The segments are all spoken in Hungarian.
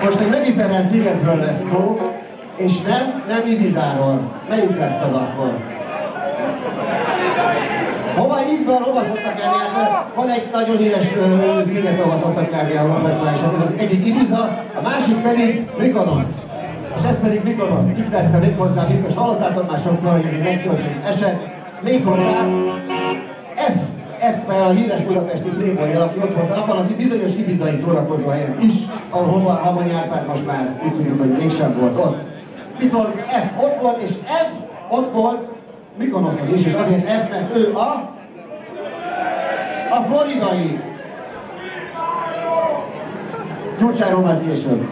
Most egy mediterrán szigetről lesz szó, és nem Ibizáról. Melyik lesz az akkor? Hova így van, hova szoktak járni? Hát van egy nagyon híres sziget, hova szoktak járni a homoszexuálisok. Ez az egyik Ibiza, a másik pedig Mykonosz. És ez pedig Mykonosz. Így tette méghozzá, biztos hallottátok már sokszor, hogy ez egy megtörtént eset. Méghozzá F-fel, a híres budapesti playboy-jel, aki ott volt abban az bizonyos ibizai szórakozó helyen is, ahol Habony Árpád most már úgy tudjuk, hogy mégsem volt ott. Viszont F ott volt, és F ott volt Mykonoszon is, és azért F, mert ő a floridai. Gyurcsány Román később.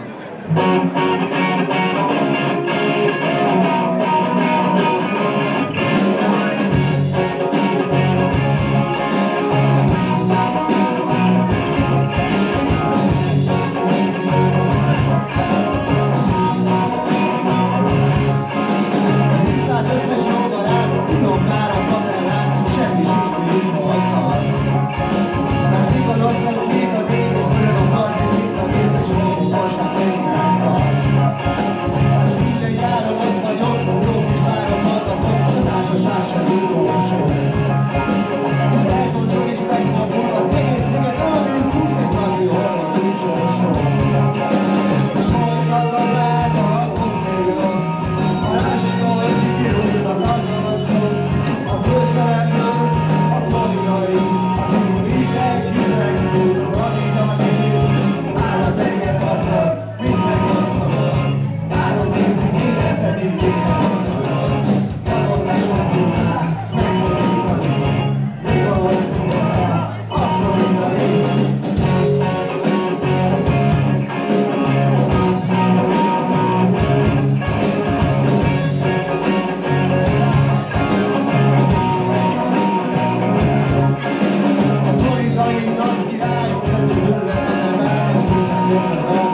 Yeah.